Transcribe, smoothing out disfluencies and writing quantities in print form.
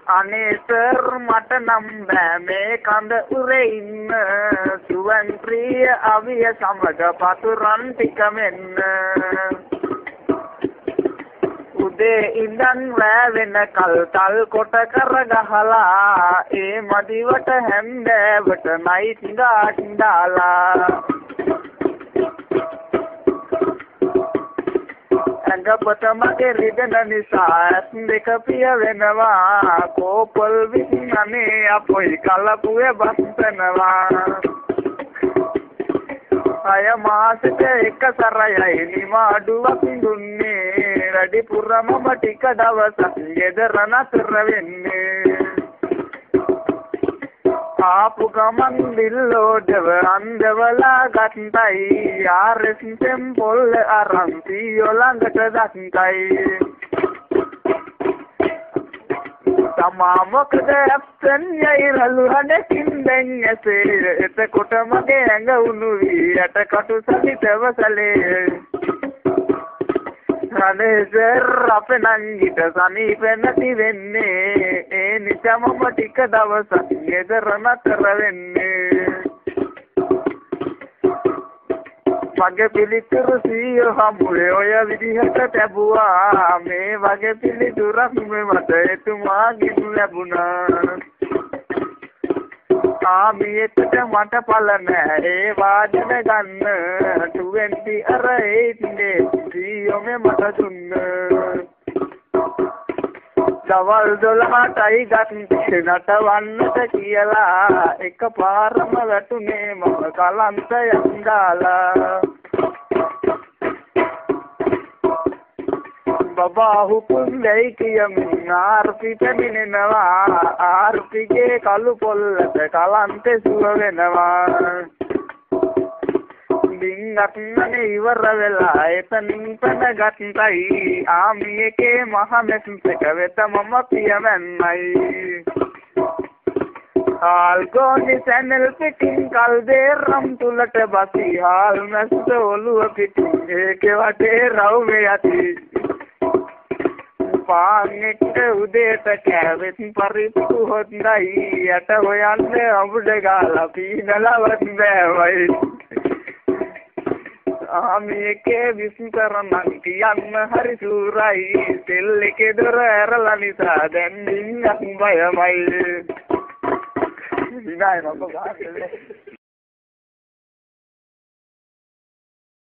අනේ සර් මට නම් බෑ මේ කඳ උරේ ඉන්න සුවන් ප්‍රිය අවිය සමග පතුරන් ටික මෙන්න උදේ ඉඳන් රෑ වෙනකල් තල් කොට කර ගහලා ඒ මදිවට හැන්දෑවට නයි තිඟාටින්දාලා ඇඟපත මගේ රිදෙන නිසා ඇස් දෙක පිය වෙනවා කෝපල් විසිනනේ අපොයි කලපුවේ බස්සනවා අය මාසෙට එක සරයයි නිමාඩුවක් දුන්නේ වැඩිපුරම ටික දවසක් ගෙදර නතර වෙන්නේ ආපු ගමන් දිල්ලෝඩව අන්දවලා ගත්තයි ආරෙසින් පොල් අරන් තියෝ ළඟට දක්කයි තමා මොකද ඇප්සන් යයිරලු හඬකින් දැන් ඇසේ එතකොට මගේ ඇඟ උණු වී යට කටු සහිතව සැලේ අනේ සර් අපේ නංගිට සනීප නැති වෙන්නේ ඒ නිසා මම ටික දවසක් ගෙදර නතර වෙන්නේ මගේ පිළිතුරු සීයෝ හම්බුවේ ඔය විදිහට ලැබුවා මේ වගේ පිළිතුරක් මට එතුමාගෙන් ලැබුණා ආමියෙට මට පල නෑ ඒ වාදන ගන්න 20 අර 8 සීයෝ මේ මට දුන්න දවල් 12ටයි ගත්තේ නටවන්නට කියලා එකපාරම වැටුනේ මම කලන්තයෙන් දාලා බබා හුකුම් දෙයි කියමින් ආර්පි පැමිණෙනවා ආර්පිගේ කළු පොල්ලට කලන්තේ සුව වෙනවා දින්ගත්නේ ඉවර වෙලා එතනින් පැනගත්තයි ආමියේගේ මහමෙස්ක වෙත මම පියවන්නයි ආල්ගෝනි සැනල් පිටින් කල්දේරම් තුලට බසි හාල් මැස්ස ඔළුව පිටින් ඒකේ වටේ රවුමේ යති පාන්නෙට උදේට කැවෙත් පරිප්පු හොඳයි යට හොයන්නේ අඹුඩ ගාලා පීනලවත් බෑවයි ආමියේගේ විස්තරණන් කියන්න හරි සූරයි තෙල් එකේ දොර ඇරලා නිසා දැන් ඉන්නක් බයමයි විනාය මම